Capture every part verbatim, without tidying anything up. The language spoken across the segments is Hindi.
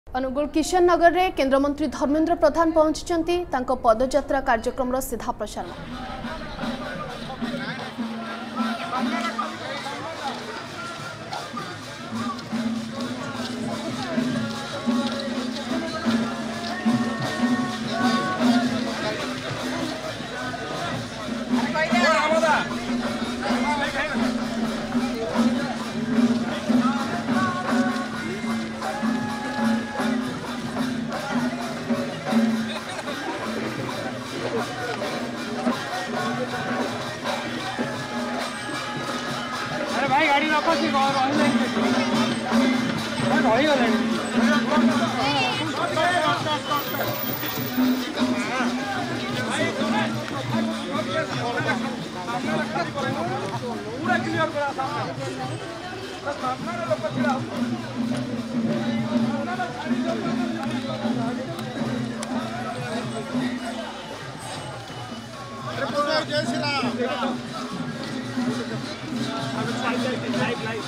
अनुगुल किशननगर रे केंद्रमंत्री धर्मेंद्र प्रधान पहुंचती पदयात्रा कार्यक्रम सीधा प्रसारण। भाई गाड़ी रखो सी रही गले पूरा क्लियर करा सामने लोग छिड़ा जय श्री राम लाइव लाइव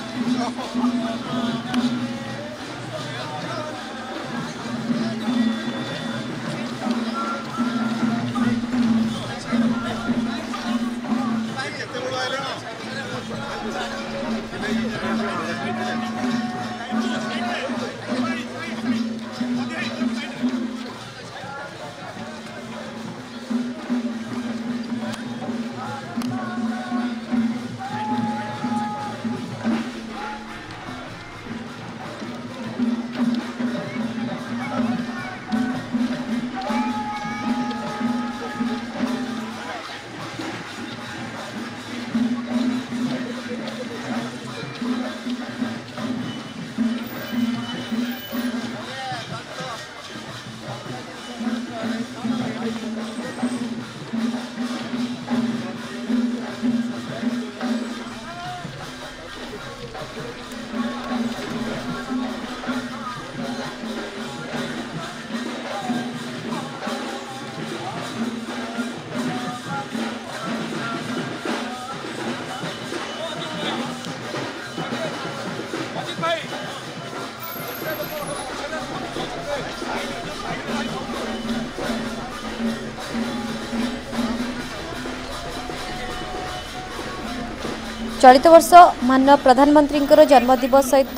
चलित वर्ष माननीय प्रधानमंत्री जन्मदिवस सहित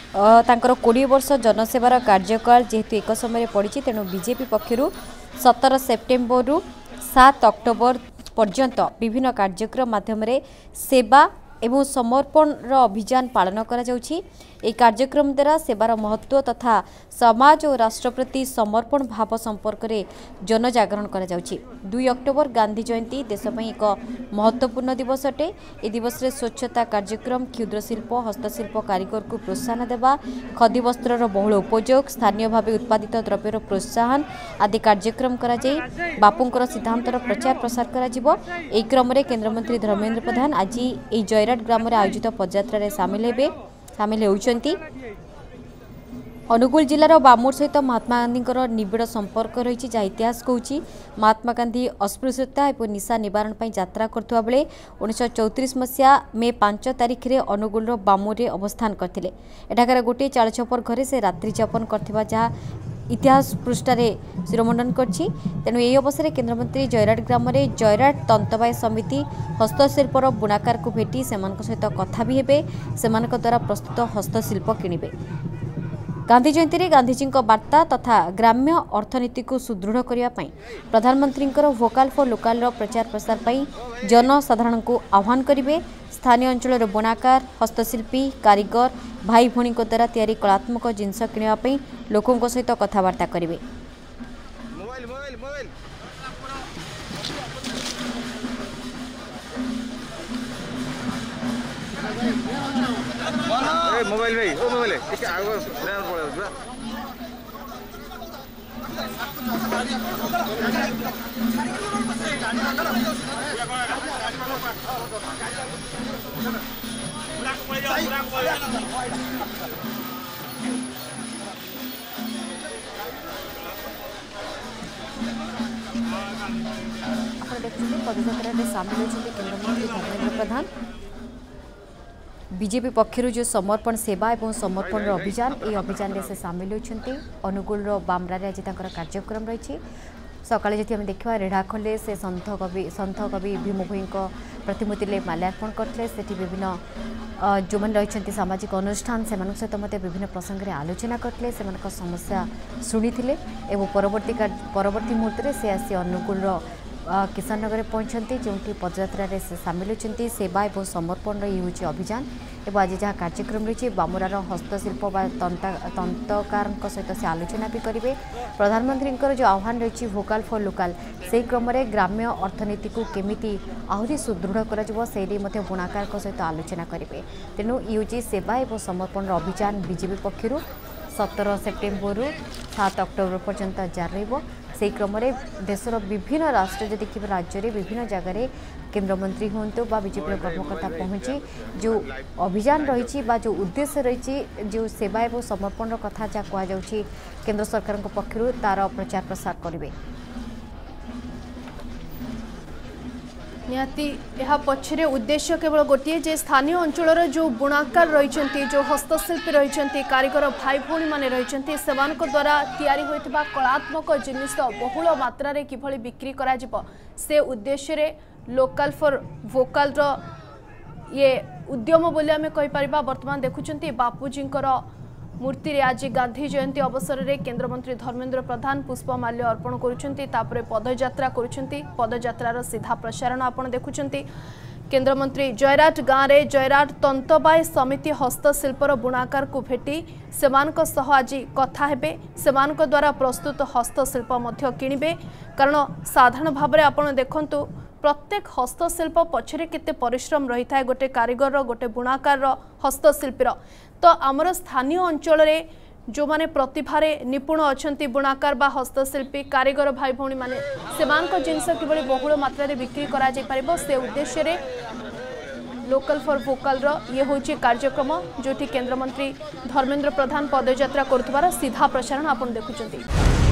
तांकर कोड़े वर्ष जनसेवार कार्यकाल जेहेतु एक समय पड़ी तेणु बीजेपी पक्षर सतर सेप्टेम्बर रु सात अक्टोबर पर्यंत विभिन्न कार्यक्रम माध्यम सेवा एवं समर्पण अभियान पालन करा जाउछि। ए कार्यक्रम द्वारा सेवार महत्व तथा समाज और राष्ट्र प्रति समर्पण भाव संपर्क में जनजागरण करा जाउछि। दुई अक्टोबर गांधी जयंती देश पई एक महत्वपूर्ण दिवस अटे। ए दिवस रे स्वच्छता कार्यक्रम क्षुद्र शिल्प हस्तशिल्प कारीगर को प्रोत्साहन देवा खदी वस्त्रर बहुल उपयोग स्थानीय भाव उत्पादित द्रव्यर प्रोत्साहन आदि कार्यक्रम करा जाई बापूंकर सिद्धांतर प्रचार प्रसार करा जिवो। ए क्रम रे केंद्रमंत्री धर्मेंद्र प्रधान आज ए जयराट ग्राम रे आयोजित पदयात्रा रे शामिल हेबे शामिल होउचंती। अनुगुल जिलार बामूर सहित महात्मा गांधी निबिड़ संपर्क रही जहाँ इतिहास कहूँ महात्मा गांधी अस्पृश्यता और निशा निवारण पर यात्रा करथुवा बेले उन्नीस चौतीस मसीहा मे पांच तारिख में अनुगुल बामूर में अवस्थान करथिले। एठाकार गोटे चाल छपर घरे से रात्रि जापन करथिबा जहाँ इतिहास पृष्ठारे शिरोमंडन करछि। तेणु यह अवसर में केंद्रमंत्री जयराट ग्राम में जयराट तंतबाय समिति हस्तशिल्पर बुणाकार को भेटी सेमानक सहित कथा भी हेबे सेमानक द्वारा प्रस्तुत हस्तशिल्प किणिबे। गांधी जयंती रे गांधीजी वार्ता तथा ग्राम्य अर्थनीति को सुदृढ़ करने प्रधानमंत्री वोकाल फॉर लोकाल प्रचार प्रसार पर जनसाधारण को आह्वान करेंगे। स्थानीय अंचल बुणाकार हस्तशिल्पी कारीगर भाई भौणी द्वारा तैयारी कलात्मक जिनस किणापी लोकों सहित कथबार्ता करेंगे। मोबाइल भाई ओ मोबाइल ठीक आगो ब्रांड पड़े पूरा पदयात्रा में शामिल होती केंद्रमंत्री धर्मेंद्र प्रधान बीजेपी पक्षर जो समर्पण सेवा और समर्पण अभियान ये अभियान से सामिल होती अनुगुल बामरारे आज कार्यक्रम रही सकाଳେ ଯଦି ଆମେ ଦେଖିବା ରେଢ଼ାଖୋଲରେ ସେ ସନ୍ଥ କବି ସନ୍ଥ କବି ଭୀମ ଭୋଇଙ୍କ ପ୍ରତିମୂର୍ତ୍ତିରେ ମାଲ୍ୟାର୍ପଣ କରିଥିଲେ ସେଠି ବିଭିନ୍ନ ଯେଉଁମାନେ ରହିଛନ୍ତି ସାମାଜିକ ଅନୁଷ୍ଠାନ ସେମାନଙ୍କ ସହିତ ମଧ୍ୟ ବିଭିନ୍ନ ପ୍ରସଙ୍ଗରେ ଆଲୋଚନା କରିଥିଲେ ସେମାନଙ୍କ ସମସ୍ୟା ଶୁଣିଥିଲେ ଏବଂ ପରବର୍ତ୍ତୀ ପରବର୍ତ୍ତୀ ମୁହୂର୍ତ୍ତରେ ସେ ଆସି ଅନୁଗୁଳର କିଶାନନଗରରେ ପହଞ୍ଚନ୍ତି ଯେଉଁଠି ପଦଯାତ୍ରାରେ ସେ ସାମିଲ होती सेवा और समर्पण ये हूँ अभियान और आज जहाँ कार्यक्रम रही बामुरार हस्तशिल्प तंतकार सहित से आलोचना भी करेंगे प्रधानमंत्री जो आह्वान रही वोकाल फॉर लोकाल से क्रम में ग्राम्य अर्थनीति को केमिति आहरी सुदृढ़ कर बुणाकार सहित आलोचना करेंगे तेणु ये हूँ सेवा और समर्पण अभियान बीजेपी पक्षर सतर सेप्टेम्बर सात अक्टोबर पर्यंत जारी रही से क्रम में देशर विभिन्न राष्ट्र जो देखिए राज्य में विभिन्न जगह केंद्रमंत्री हूँ बा बीजेपी कर्मकर्ता पहुँची जो अभियान रही जो उद्देश्य रही जो सेवा और समर्पण कथा जहाँ कहुच्छी केंद्र सरकार पक्षर तार प्रचार प्रसार करेंगे निहाती यह पछरे उद्देश्य केवल गोटे जे स्थानीय अंचल जो बुणाकार रही जो हस्तशिल्पी रही कारीगर भाई भौणी माने रही द्वारा तैयारी होइथिबा कलात्मक जिनिस बहुल मात्रा रे किभली बिक्री करा जिवो से उद्देश्य रे लोकल फॉर वोकल रो ये उद्यम बोली आमे कहि परिबा वर्तमान देखुचंती बापूजी मूर्ति रे आज गांधी जयंती अवसर में केंद्रमंत्री धर्मेंद्र प्रधान पुष्पमाल्य अर्पण करुछंती तापरे पदयात्रा करुछंती पदयात्रार सीधा प्रसारण आपण देखुछंती केंद्रमंत्री जयराट गाँव में जयराट तंतबाय समिति हस्तशिल्पर बुणाकार को भेटी सेमानक सह आज कथा हेबे सेमानक द्वारा प्रस्तुत हस्तशिल्प मध्य किणिबे कारण साधारण भाव में आपण देखंतु प्रत्येक हस्तशिल्प पछरे केते परिश्रम रही था गोटे कारीगर गोटे बुणाकार हस्तशिल्पीर तो आमर स्थानीय अंचल रे जो माने प्रतिभारे निपुण अछंती बुणाकार बा हस्तशिल्पी कारीगर भाई भौणी माने सेमानक जिनस किबळी बहुल मात्रा रे बिक्री करा जाय परिबो से उद्देश्य रे लोकल फॉर वोकल रो ये होची कार्यक्रम जोठी केंद्रमंत्री धर्मेंद्र प्रधान पदयात्रा करथबार सीधा प्रसारण आपण देखुचंती।